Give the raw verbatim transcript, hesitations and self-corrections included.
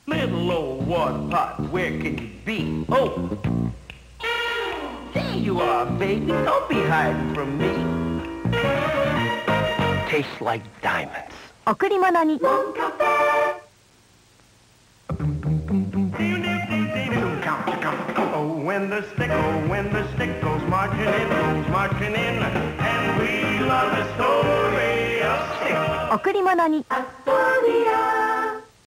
Little old water pot, where can you be? Oh, there you are, baby. Don't be hiding from me. Tastes like diamonds. 贈り物に。 Oh, when the stick, oh, when the stick goes marching in, goes marching in, and we love the story of stick. 贈り物に。 アストリア